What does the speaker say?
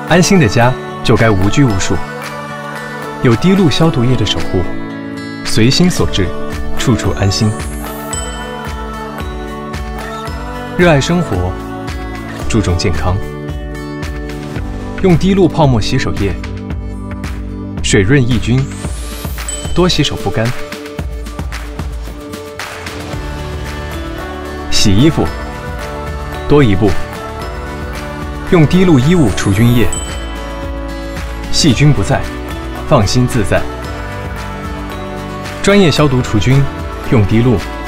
安心的家就该无拘无束，有滴露消毒液的守护，随心所至，处处安心。热爱生活，注重健康，用滴露泡沫洗手液，水润抑菌，多洗手不干。洗衣服多一步，用滴露衣物除菌液，细菌不在，放心自在。专业消毒除菌，用滴露。